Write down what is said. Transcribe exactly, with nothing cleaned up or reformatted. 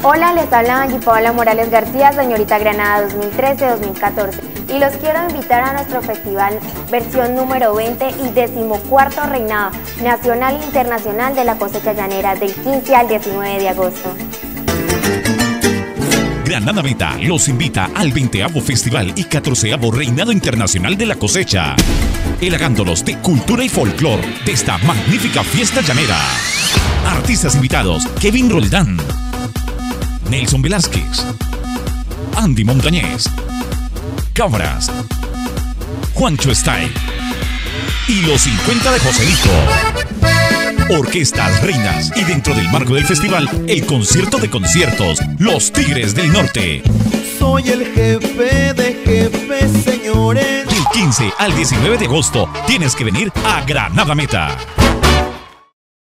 Hola, les habla Angie Paola Morales García, señorita Granada dos mil trece dos mil catorce, y los quiero invitar a nuestro festival versión número veinte y decimocuarto reinado nacional e internacional de la cosecha llanera del quince al diecinueve de agosto. Granada Meta los invita al veinteavo Festival y catorceavo Reinado Internacional de la Cosecha, halagándolos de cultura y folclor de esta magnífica fiesta llanera. Artistas invitados: Kevin Roldán, Nelson Velázquez, Andy Montañez, Cabras, Juancho Style y los cincuenta de Joselito. Orquestas reinas y dentro del marco del festival, el concierto de conciertos, Los Tigres del Norte. Soy el jefe de jefes, señores. Del quince al diecinueve de agosto tienes que venir a Granada Meta.